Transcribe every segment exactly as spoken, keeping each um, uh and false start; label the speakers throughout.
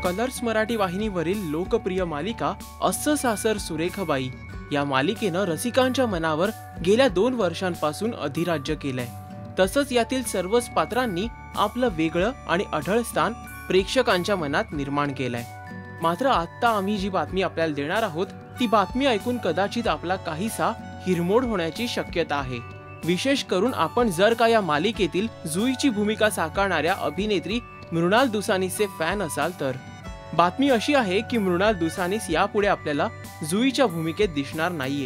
Speaker 1: Colours Marathi वाहिनीवरील लोकप्रिय मालिका अस्स सासर सुरेखबाई या मालिकेनं रसिकांच्या मनावर गेल्या दोन वर्षांपासून अधिराज्य केलंय। तसंच यातील सर्वच पात्रांनी आपलं वेगळं आणि अढळ स्थान प्रेक्षकांच्या मनात निर्माण केलंय। मात्र आता आम्ही जी बातमी आपल्याला देणार आहोत ती बातमी ऐकून कदाचित आपला काहीसा हिरमोड होण्याची शक्यता आहे। विशेष करून आपण जर का या मालिकेतील जुईची भूमिका साकारणाऱ्या अभिनेत्री मृणाल दुसानीसचे फॅन असाल तर। बातमी अशी आहे की मृणाल दुसानीस यापुढे आपल्याला जुईच्या भूमिकेत दिसणार नाहीये,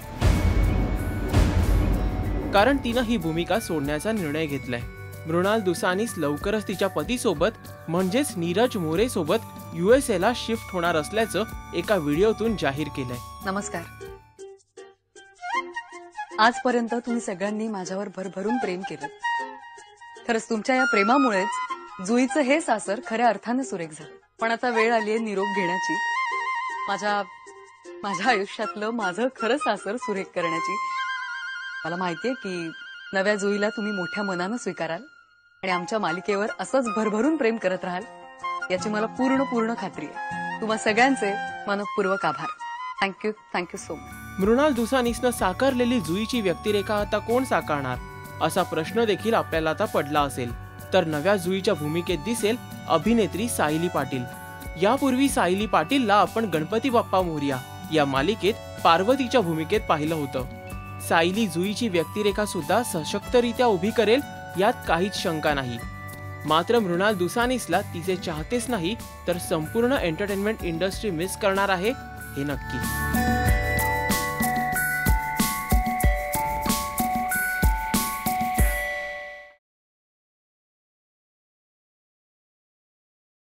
Speaker 1: कारण तिनं ही भूमिका सोडण्याचा निर्णय घेतलाय। मृणाल दुसानीस लवकरच तिच्या पतीसोबत म्हणजेच नीरज मोरे सोबत यूएसए ला शिफ्ट होणार असल्याचं एका व्हिडिओतून जाहीर केलंय।
Speaker 2: नमस्कार। आजपर्यंत तुम्ही सगळ्यांनी माझ्यावर भरभरून प्रेम केलं। खरंच तुमच्या या प्रेमामुळेच जुईचं हे सासर खऱ्या अर्थाने सुरेख झालं। पण आता वेळ आली आहे निरोप घेण्याची, माझ्या माझ्या आयुष्यातलं माझं खरं सासर सुरेख करण्याची। मला माहितीये की नव्या जुईला तुम्ही मोठ्या मनानं स्वीकाराल आणि आमच्या मालिकेवर असंच भरभरून प्रेम करत राहाल याची मला पूर्ण पूर्ण खात्री आहे। तुम्हा सगळ्यांचे मनपूर्वक आभार। Thank you thank you so much.
Speaker 1: Mrinal दुसानीसनं साकारलेली जुईची व्यक्तिरेखा आता कोण साकारणार असा प्रश्न देखील आपल्याला आता पडला असेल। तर नव्या जुईच्या भूमिकेत दिसेल अभिनेत्री सायली पाटील। यापूर्वी सायली पाटीलला आपण गणपती बाप्पा मोरया या मालिकेत पार्वतीच्या भूमिकेत पाहिलं होतं। सायली जुईची व्यक्तिरेखा सुद्धा सशक्तरित्या उभी करेल यात काहीच शंका नाही। मात्र मृणाल दुसानीसला तिचे चाहतेच नाही तर संपूर्ण एंटरटेनमेंट इंडस्ट्री मिस करणार आहे हे नक्की।